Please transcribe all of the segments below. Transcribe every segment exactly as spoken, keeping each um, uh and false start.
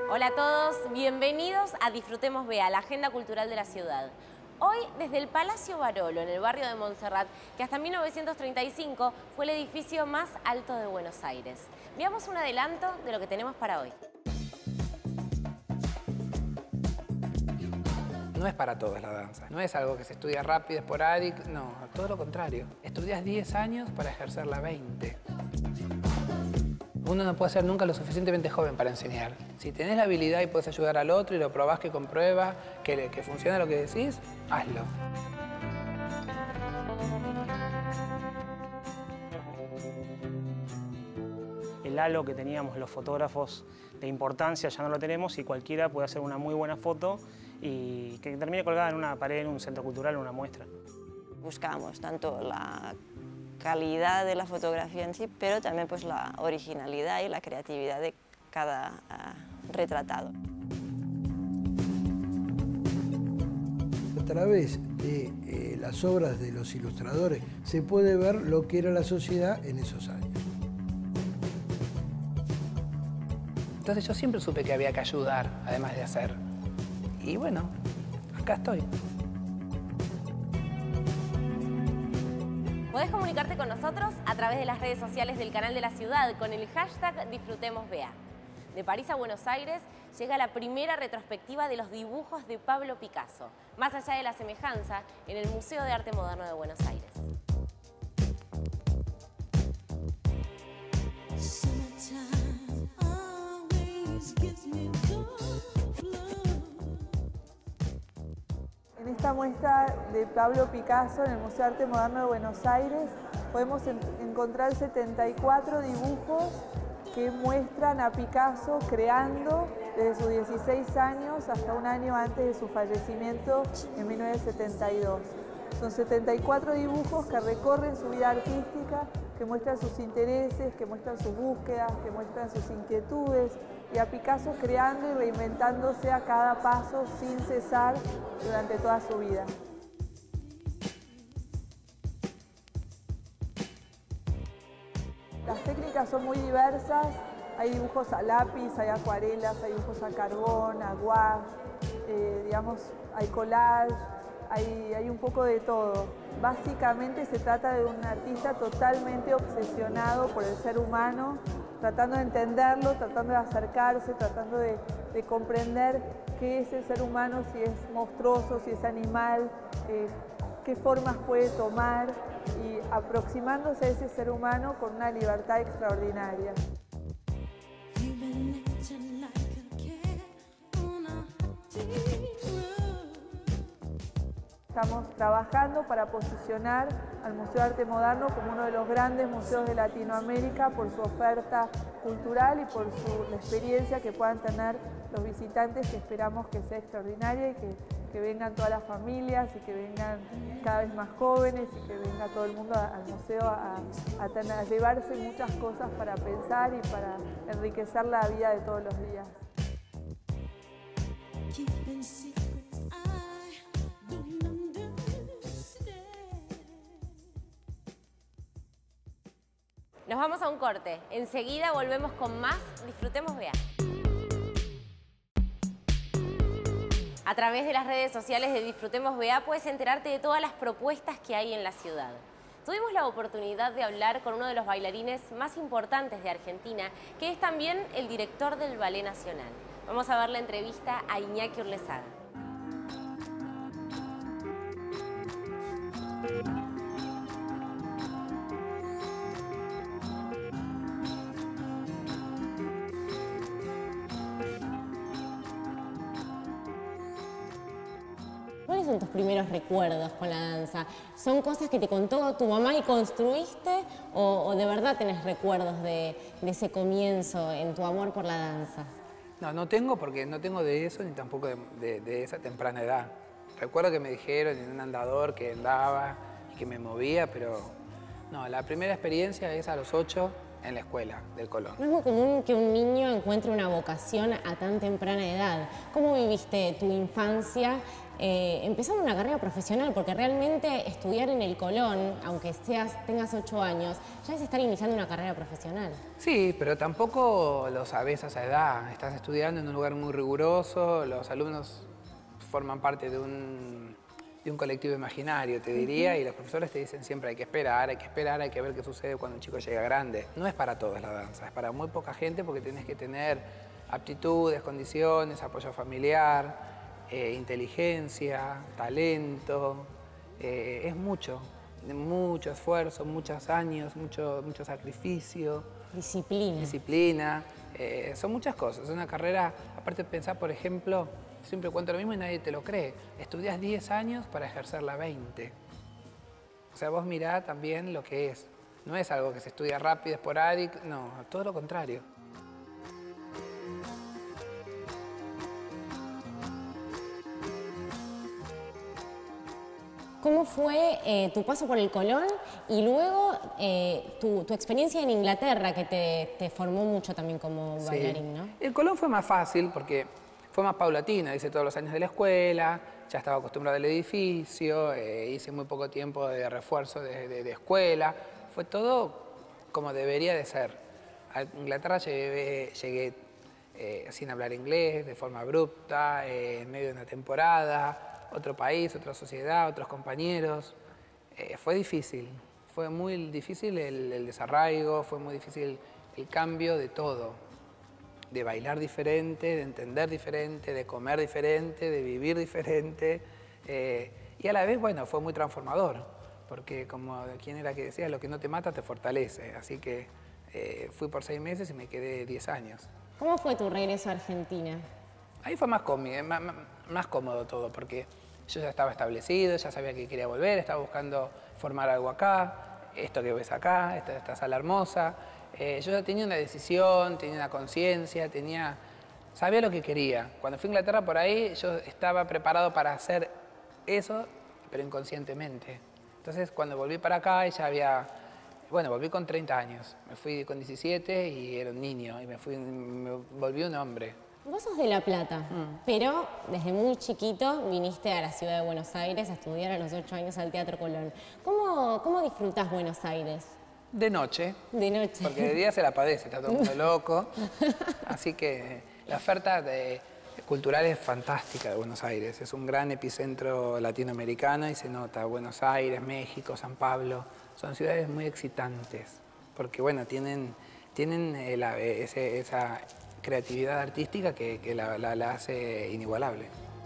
Hola a todos, bienvenidos a Disfrutemos Bea, la agenda cultural de la ciudad. Hoy desde el Palacio Barolo, en el barrio de Montserrat, que hasta mil novecientos treinta y cinco fue el edificio más alto de Buenos Aires. Veamos un adelanto de lo que tenemos para hoy. No es para todos la danza, no es algo que se estudia rápido, esporádico, no, todo lo contrario. Estudias diez años para ejercerla veinte. Uno no puede ser nunca lo suficientemente joven para enseñar. Si tenés la habilidad y puedes ayudar al otro y lo probás, que comprueba, que, que funciona lo que decís, hazlo. El halo que teníamos los fotógrafos de importancia ya no lo tenemos y cualquiera puede hacer una muy buena foto y que termine colgada en una pared, en un centro cultural, en una muestra. Buscamos tanto la calidad de la fotografía en sí, pero también pues la originalidad y la creatividad de cada uh, retratado. A través de eh, las obras de los ilustradores se puede ver lo que era la sociedad en esos años. Entonces yo siempre supe que había que ayudar, además de hacer. Y bueno, acá estoy. Podés comunicarte con nosotros a través de las redes sociales del canal de la ciudad con el hashtag DisfrutemosBea. De París a Buenos Aires llega la primera retrospectiva de los dibujos de Pablo Picasso, más allá de la semejanza, en el Museo de Arte Moderno de Buenos Aires. En esta muestra de Pablo Picasso en el Museo de Arte Moderno de Buenos Aires podemos en encontrar setenta y cuatro dibujos que muestran a Picasso creando desde sus dieciséis años hasta un año antes de su fallecimiento en mil novecientos setenta y dos. Son setenta y cuatro dibujos que recorren su vida artística, que muestran sus intereses, que muestran sus búsquedas, que muestran sus inquietudes, y a Picasso creando y reinventándose a cada paso sin cesar durante toda su vida. Las técnicas son muy diversas, hay dibujos a lápiz, hay acuarelas, hay dibujos a carbón, a gouache, eh, digamos, hay collage, hay, hay un poco de todo. Básicamente se trata de un artista totalmente obsesionado por el ser humano, tratando de entenderlo, tratando de acercarse, tratando de, de comprender qué es el ser humano, si es monstruoso, si es animal, eh, qué formas puede tomar y aproximándose a ese ser humano con una libertad extraordinaria. Estamos trabajando para posicionar al Museo de Arte Moderno como uno de los grandes museos de Latinoamérica por su oferta cultural y por su, la experiencia que puedan tener los visitantes, que esperamos que sea extraordinaria y que, que vengan todas las familias y que vengan cada vez más jóvenes y que venga todo el mundo al museo a, a, tener, a llevarse muchas cosas para pensar y para enriquecer la vida de todos los días. Nos vamos a un corte. Enseguida volvemos con más Disfrutemos Bea. A través de las redes sociales de Disfrutemos Bea puedes enterarte de todas las propuestas que hay en la ciudad. Tuvimos la oportunidad de hablar con uno de los bailarines más importantes de Argentina, que es también el director del Ballet Nacional. Vamos a ver la entrevista a Iñaki Urlesaga. ¿Cuáles son tus primeros recuerdos con la danza? ¿Son cosas que te contó tu mamá y construiste o, o de verdad tenés recuerdos de, de ese comienzo en tu amor por la danza? No, no tengo porque no tengo de eso ni tampoco de, de, de esa temprana edad. Recuerdo que me dijeron en un andador que andaba y que me movía, pero no, la primera experiencia es a los ocho en la escuela del Colón. No es muy común que un niño encuentre una vocación a tan temprana edad. ¿Cómo viviste tu infancia eh, empezando una carrera profesional? Porque realmente estudiar en el Colón, aunque seas, tengas ocho años, ya es estar iniciando una carrera profesional. Sí, pero tampoco lo sabés a esa edad. Estás estudiando en un lugar muy riguroso, los alumnos forman parte de un, de un colectivo imaginario, te diría, uh-huh. y los profesores te dicen siempre hay que esperar, hay que esperar, hay que ver qué sucede cuando un chico llega grande. No es para todos la danza, es para muy poca gente porque tienes que tener aptitudes, condiciones, apoyo familiar, eh, inteligencia, talento. Eh, es mucho, mucho esfuerzo, muchos años, mucho, mucho sacrificio. Disciplina. Disciplina. Eh, son muchas cosas. Es una carrera, aparte de pensar, por ejemplo, siempre cuento lo mismo y nadie te lo cree. Estudias diez años para ejercerla veinte. O sea, vos mirá también lo que es. No es algo que se estudia rápido, esporádico, no, todo lo contrario. ¿Cómo fue eh, tu paso por el Colón y luego eh, tu, tu experiencia en Inglaterra, que te, te formó mucho también como bailarín, sí. ¿no? El Colón fue más fácil porque fue más paulatino. Hice todos los años de la escuela, ya estaba acostumbrado al edificio, eh, hice muy poco tiempo de refuerzo de, de, de escuela. Fue todo como debería de ser. A Inglaterra llegué, llegué eh, sin hablar inglés, de forma abrupta, eh, en medio de una temporada. Otro país, otra sociedad, otros compañeros. Eh, fue difícil, fue muy difícil el, el desarraigo, fue muy difícil el cambio de todo. De bailar diferente, de entender diferente, de comer diferente, de vivir diferente. Eh, y a la vez, bueno, fue muy transformador, porque como quien era que decía, lo que no te mata te fortalece. Así que eh, fui por seis meses y me quedé diez años. ¿Cómo fue tu regreso a Argentina? Ahí fue más cómodo, más, más cómodo todo, porque yo ya estaba establecido, ya sabía que quería volver, estaba buscando formar algo acá, esto que ves acá, esta, esta sala hermosa. Eh, yo ya tenía una decisión, tenía una conciencia, tenía, sabía lo que quería. Cuando fui a Inglaterra por ahí, yo estaba preparado para hacer eso, pero inconscientemente. Entonces, cuando volví para acá, ya había, bueno, volví con treinta años. Me fui con diecisiete y era un niño, y me, fui, me volví un hombre. Vos sos de La Plata, mm. pero desde muy chiquito viniste a la ciudad de Buenos Aires a estudiar a los ocho años al Teatro Colón. ¿Cómo, cómo disfrutás Buenos Aires? De noche. De noche. Porque de día se la padece, está todo el mundo loco. Así que la oferta de, cultural es fantástica de Buenos Aires. Es un gran epicentro latinoamericano y se nota. Buenos Aires, México, San Pablo. Son ciudades muy excitantes. Porque, bueno, tienen, tienen el, ese, esa creatividad artística que, que la, la, la hace inigualable.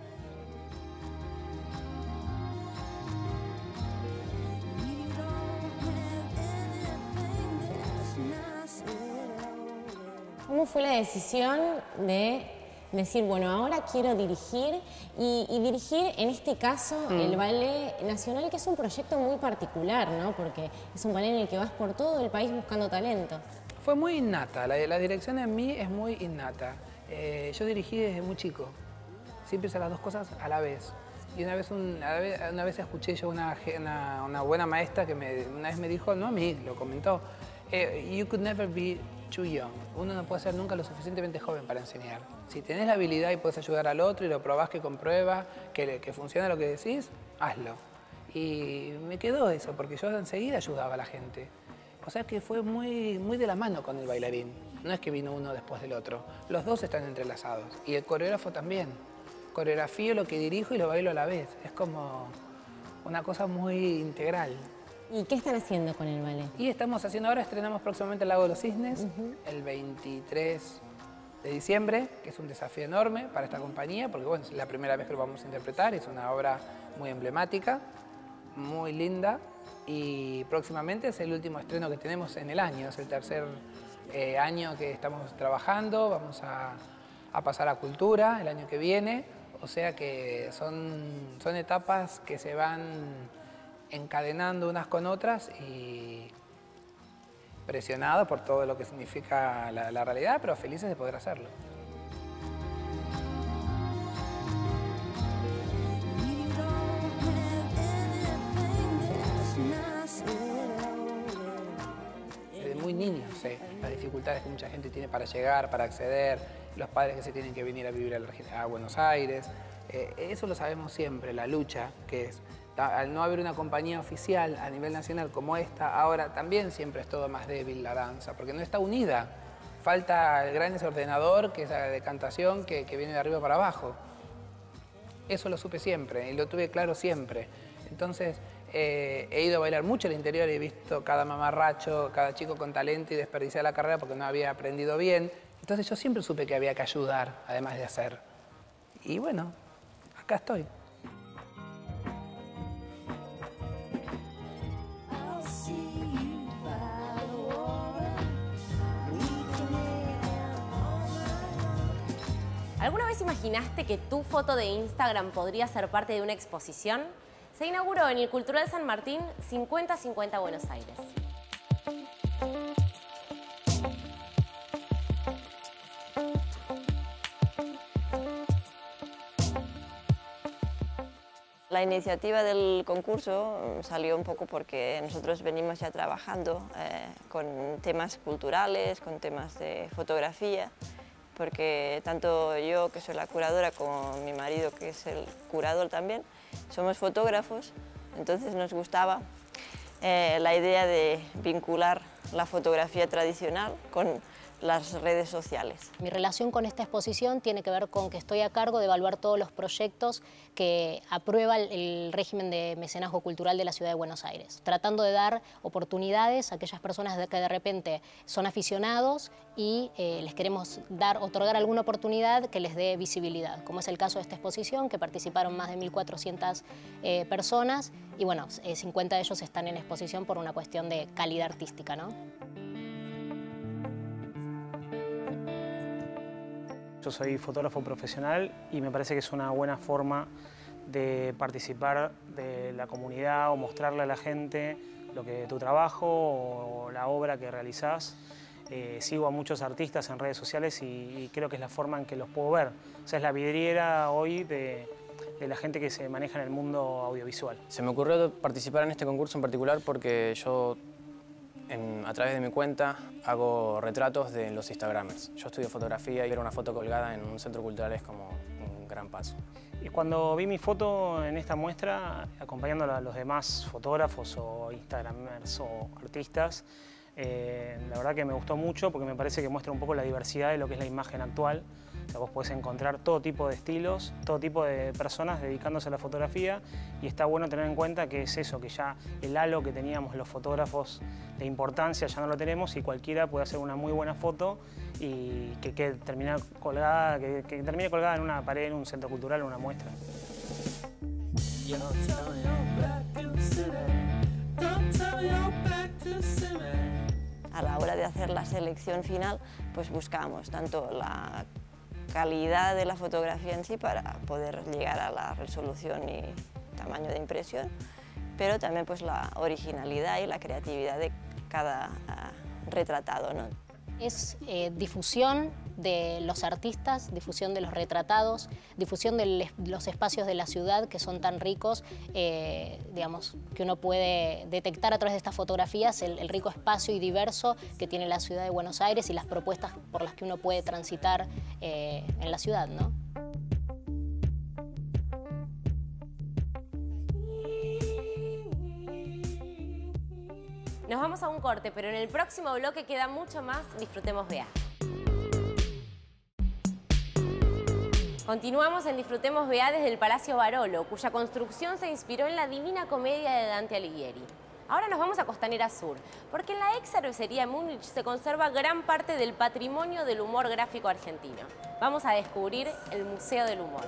¿Cómo fue la decisión de decir, bueno, ahora quiero dirigir y, y dirigir, en este caso, mm. el Ballet Nacional, que es un proyecto muy particular, ¿no? Porque es un ballet en el que vas por todo el país buscando talentos. Fue muy innata, la, la dirección en mí es muy innata. Eh, yo dirigí desde muy chico, siempre hice las dos cosas a la vez. Y una vez, un, una vez escuché yo una, una, una buena maestra que me, una vez me dijo, no a mí, lo comentó, eh, you could never be too young. Uno no puede ser nunca lo suficientemente joven para enseñar. Si tenés la habilidad y puedes ayudar al otro y lo probás que comprueba, que, que funciona lo que decís, hazlo. Y me quedó eso, porque yo enseguida ayudaba a la gente. O sea que fue muy, muy de la mano con el bailarín. No es que vino uno después del otro. Los dos están entrelazados. Y el coreógrafo también. Coreografío lo que dirijo y lo bailo a la vez. Es como una cosa muy integral. ¿Y qué están haciendo con el ballet? Y estamos haciendo ahora, estrenamos próximamente El Lago de los Cisnes, uh-huh. el veintitrés de diciembre, que es un desafío enorme para esta compañía, porque bueno, es la primera vez que lo vamos a interpretar, es una obra muy emblemática, muy linda, y próximamente es el último estreno que tenemos en el año, es el tercer eh, año que estamos trabajando, vamos a, a pasar a Cultura el año que viene, o sea que son, son etapas que se van encadenando unas con otras y presionados por todo lo que significa la, la realidad, pero felices de poder hacerlo. Desde muy niños sé las dificultades que mucha gente tiene para llegar, para acceder, los padres que se tienen que venir a vivir a, la, a Buenos Aires. Eh, eso lo sabemos siempre, la lucha que es. Al no haber una compañía oficial a nivel nacional como esta, ahora también siempre es todo más débil la danza, porque no está unida. Falta el gran desordenador, que es la decantación, que, que viene de arriba para abajo. Eso lo supe siempre y lo tuve claro siempre. Entonces, eh, he ido a bailar mucho al interior y he visto cada mamarracho, cada chico con talento y desperdiciar la carrera porque no había aprendido bien. Entonces yo siempre supe que había que ayudar, además de hacer. Y bueno, acá estoy. ¿Alguna vez imaginaste que tu foto de Instagram podría ser parte de una exposición? Se inauguró en el Cultural San Martín cincuenta cincuenta Buenos Aires. La iniciativa del concurso salió un poco porque nosotros venimos ya trabajando eh, con temas culturales, con temas de fotografía, porque tanto yo, que soy la curadora, como mi marido, que es el curador también, somos fotógrafos, entonces nos gustaba eh, la idea de vincular la fotografía tradicional con las redes sociales. Mi relación con esta exposición tiene que ver con que estoy a cargo de evaluar todos los proyectos que aprueba el, el régimen de mecenazgo cultural de la Ciudad de Buenos Aires, tratando de dar oportunidades a aquellas personas de que de repente son aficionados y eh, les queremos dar, otorgar alguna oportunidad que les dé visibilidad, como es el caso de esta exposición, que participaron más de mil cuatrocientas eh, personas y bueno, eh, cincuenta de ellos están en exposición por una cuestión de calidad artística, ¿no? Yo soy fotógrafo profesional y me parece que es una buena forma de participar de la comunidad o mostrarle a la gente lo que tu trabajo o la obra que realizás. Eh, sigo a muchos artistas en redes sociales y, y creo que es la forma en que los puedo ver. O sea, es la vidriera hoy de, de la gente que se maneja en el mundo audiovisual. Se me ocurrió participar en este concurso en particular porque yo, En, a través de mi cuenta, hago retratos de los Instagramers. Yo estudio fotografía y ver una foto colgada en un centro cultural es como un gran paso. Y cuando vi mi foto en esta muestra, acompañando a los demás fotógrafos o Instagramers o artistas, eh, la verdad que me gustó mucho porque me parece que muestra un poco la diversidad de lo que es la imagen actual. O sea, vos podés encontrar todo tipo de estilos, todo tipo de personas dedicándose a la fotografía y está bueno tener en cuenta que es eso, que ya el halo que teníamos los fotógrafos de importancia ya no lo tenemos y cualquiera puede hacer una muy buena foto y que, que, termine colgada, que, que termine colgada en una pared, en un centro cultural, en una muestra. A la hora de hacer la selección final, pues buscamos tanto la calidad de la fotografía en sí para poder llegar a la resolución y tamaño de impresión, pero también pues la originalidad y la creatividad de cada uh, retratado, ¿no? Es eh, difusión de los artistas, difusión de los retratados, difusión de los espacios de la ciudad que son tan ricos, eh, digamos, que uno puede detectar a través de estas fotografías el, el rico espacio y diverso que tiene la ciudad de Buenos Aires y las propuestas por las que uno puede transitar eh, en la ciudad, ¿no? Nos vamos a un corte, pero en el próximo bloque queda mucho más. Disfrutemos B A. Continuamos en Disfrutemos B A desde el Palacio Barolo, cuya construcción se inspiró en la Divina Comedia de Dante Alighieri. Ahora nos vamos a Costanera Sur, porque en la ex cervecería Múnich se conserva gran parte del patrimonio del humor gráfico argentino. Vamos a descubrir el Museo del Humor.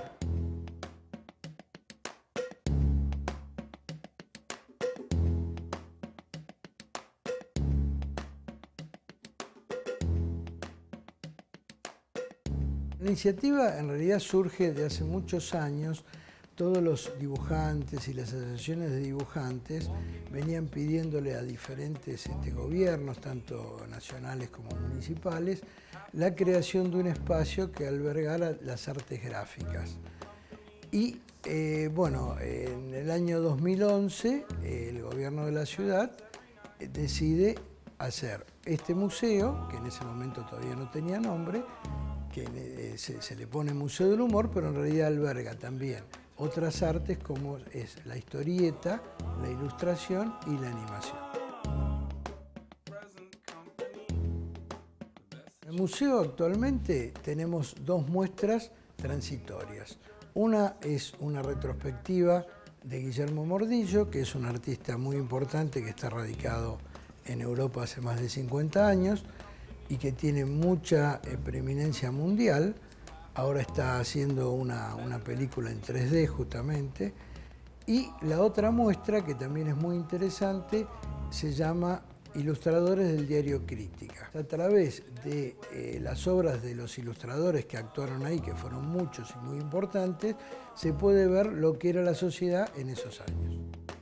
La iniciativa en realidad surge de hace muchos años. Todos los dibujantes y las asociaciones de dibujantes venían pidiéndole a diferentes este, gobiernos, tanto nacionales como municipales, la creación de un espacio que albergara las artes gráficas. Y eh, bueno, en el año dos mil once el gobierno de la ciudad decide hacer este museo, que en ese momento todavía no tenía nombre, que eh, se, se le pone Museo del Humor, pero en realidad alberga también otras artes como es la historieta, la ilustración y la animación. En el museo actualmente tenemos dos muestras transitorias. Una es una retrospectiva de Guillermo Mordillo, que es un artista muy importante que está radicado en Europa hace más de cincuenta años y que tiene mucha eh, preeminencia mundial. Ahora está haciendo una, una película en tres D justamente. Y la otra muestra, que también es muy interesante, se llama Ilustradores del Diario Crítica. A través de eh, las obras de los ilustradores que actuaron ahí, que fueron muchos y muy importantes, se puede ver lo que era la sociedad en esos años.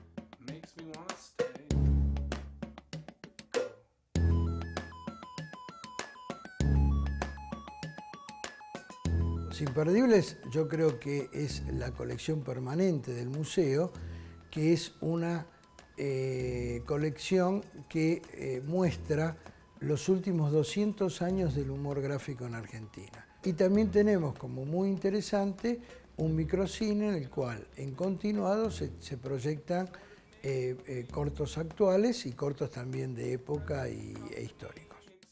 Los imperdibles yo creo que es la colección permanente del museo, que es una eh, colección que eh, muestra los últimos doscientos años del humor gráfico en Argentina. Y también tenemos como muy interesante un microcine en el cual en continuado se, se proyectan eh, eh, cortos actuales y cortos también de época y, e históricos.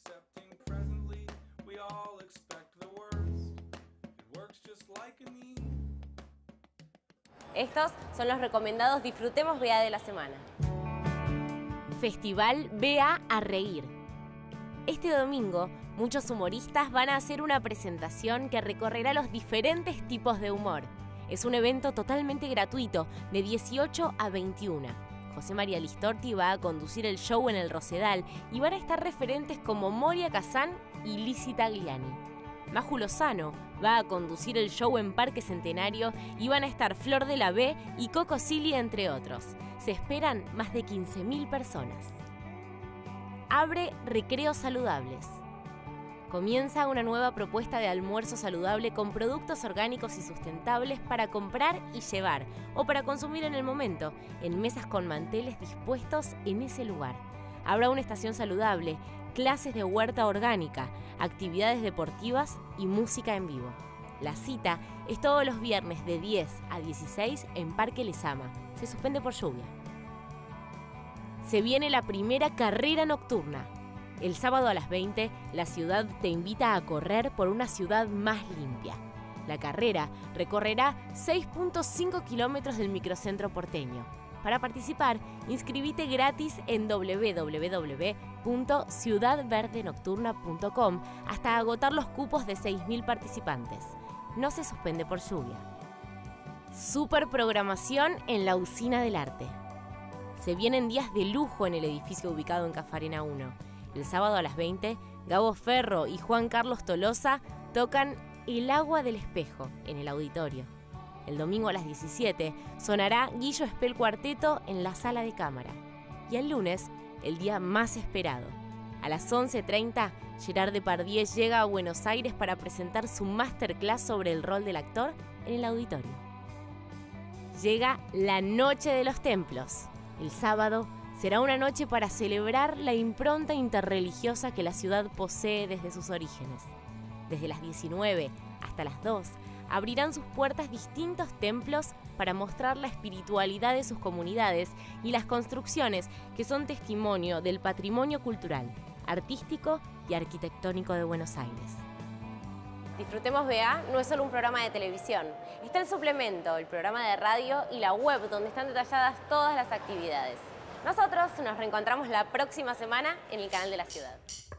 Estos son los recomendados Disfrutemos B A de la semana. Festival B A a Reír. Este domingo, muchos humoristas van a hacer una presentación que recorrerá los diferentes tipos de humor. Es un evento totalmente gratuito, de dieciocho a veintiuna. José María Listorti va a conducir el show en el Rosedal y van a estar referentes como Moria Kazán y Lizzy Tagliani. Maju Lozano va a conducir el show en Parque Centenario y van a estar Flor de la B y Coco Silly, entre otros. Se esperan más de quince mil personas. Abre Recreos Saludables. Comienza una nueva propuesta de almuerzo saludable con productos orgánicos y sustentables para comprar y llevar o para consumir en el momento, en mesas con manteles dispuestos en ese lugar. Habrá una estación saludable, clases de huerta orgánica, actividades deportivas y música en vivo. La cita es todos los viernes de diez a dieciséis en Parque Lezama. Se suspende por lluvia. Se viene la primera carrera nocturna. El sábado a las veinte, la ciudad te invita a correr por una ciudad más limpia. La carrera recorrerá seis punto cinco kilómetros del microcentro porteño. Para participar, inscribite gratis en doble u doble u doble u punto ciudad verde nocturna punto com hasta agotar los cupos de seis mil participantes. No se suspende por lluvia. Super programación en la Usina del Arte. Se vienen días de lujo en el edificio ubicado en Cafarena uno. El sábado a las veinte, Gabo Ferro y Juan Carlos Tolosa tocan El Agua del Espejo en el auditorio. El domingo a las diecisiete sonará Guillo Espel Cuarteto en la Sala de Cámara. Y el lunes, el día más esperado. A las once treinta, Gerard Depardieu llega a Buenos Aires para presentar su masterclass sobre el rol del actor en el auditorio. Llega la Noche de los Templos. El sábado será una noche para celebrar la impronta interreligiosa que la ciudad posee desde sus orígenes. Desde las diecinueve hasta las dos, abrirán sus puertas distintos templos para mostrar la espiritualidad de sus comunidades y las construcciones que son testimonio del patrimonio cultural, artístico y arquitectónico de Buenos Aires. Disfrutemos B A no es solo un programa de televisión, está el suplemento, el programa de radio y la web donde están detalladas todas las actividades. Nosotros nos reencontramos la próxima semana en el canal de la ciudad.